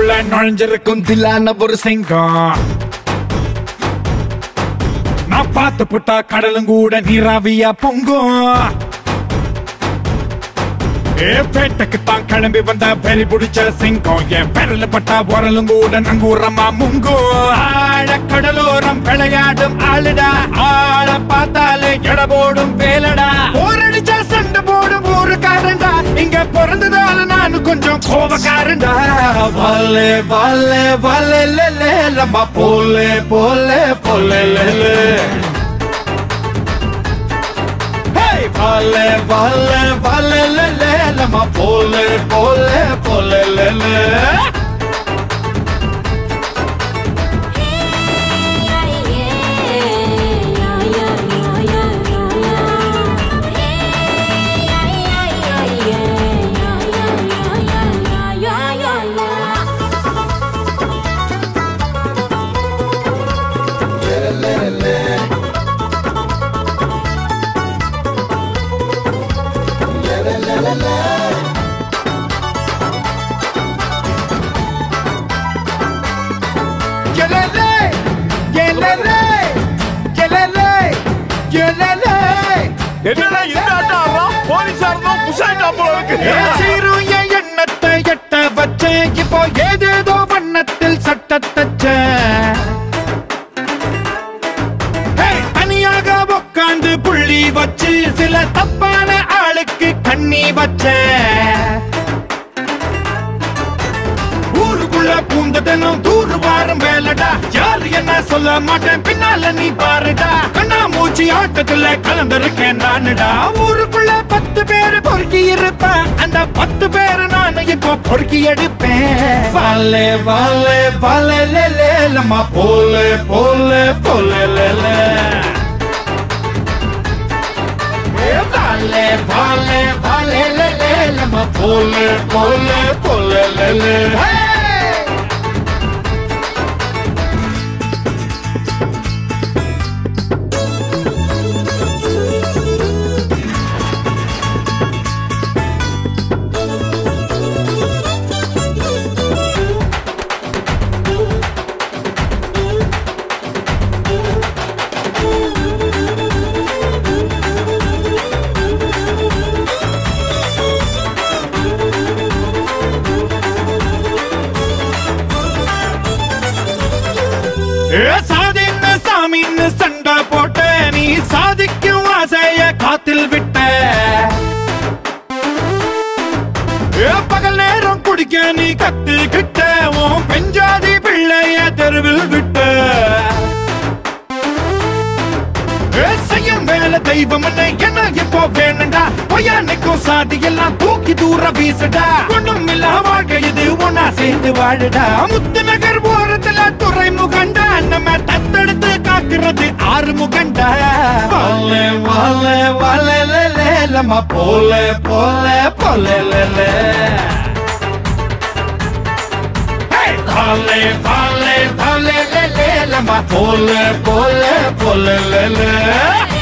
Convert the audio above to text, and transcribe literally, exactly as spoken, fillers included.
ஊருக்குள்ள நுழைஞ்சிருக்கும் தில்லான ஒரு சிங்கம். நான் பார்த்து புட்டா கடலும் கூட நீராவியா பொங்கும். பேட்டைக்கு தான் கிளம்பி வந்த பெரி பிடிச்ச சிங்கம். என் பெரல பட்டா உரலும் கூட நங்கூரமா முங்கும். ஆழ கடலோரம் விளையாடும் ஆளுடா. ஆழ பார்த்தாலே எட போடும் வேலடா. போரடிச்சா சண்டை போடும் ஊருக்காரண்டா. இங்க பிறந்ததால நானு கொஞ்சம் கோபக்காரண்டா. வாலே வாலே வாலே லே லம்மா போலே போலே போலே லே. Vale, vale, vale, le, le, le, ma pole, pole, pole, le, le. என்னடா இந்த ஆட்டாரா போலீஸாரா புஷாயிட்டா போல இருக்கு. சீரும் என் எண்ணத்தை எட்ட வச்சேன். இப்போ ஏதேதோ வண்ணத்தில் சட்ட தச்சேன். தனியாக உட்காந்து புள்ளி வச்சு சில தப்பான ஆளுக்கு கண்ணி வச்சேன். ஊருக்குள்ள பூந்ததனும் தூரு வாரம் வேலடா. யாரு என்ன சொல்ல மாட்டேன் பின்னால நீ பாருடா. கண்ணா மூச்சி ஆட்டத்துல கலந்திருக்கேன் நானுடா. ஊருக்குள்ள பத்து பேரு பொறுக்கி இருப்பேன். அந்த பத்து பேரு நானு இப்போ பொறுக்கி எடுப்பேன். வாலே வாலே வாலே லே லே லம்மா போலே போலே போலே லே லே. Vale, vale, vale, le, le, le, ma pole, pole, pole, le, le. Hey! சாதின்னு சாமின்னு சண்டை போட்ட நீ சாதிக்கும் ஆசைய காத்தில் விட்ட. பகல் நேரம் குடிக்க நீ கத்துக்கிட்ட. உன் பெஞ்சாதி பிள்ளைய தெருவில் விட்ட. செய்யும் வேலை தெய்வம் என்ன இப்போ வேணுண்டா. பொய்யானுக்கும் சாதி எல்லாம் தூக்கி தூர வீசுடா. ஒண்ணும் இல்ல வாழ்க்கை இது ஒன்னா சேர்ந்து வாழுடா. முத்து நகர் ஓரத்துல துறைமுகண்டா. நம்ம தத்தெடுத்து காக்குறது ஆறு முகண்டா. வாலே வாலே வாலே லே லே லம்மா போலே போலே போலே லே லே. Vale, vale, vale, le, le, la ma pole, pole, pole, le, le.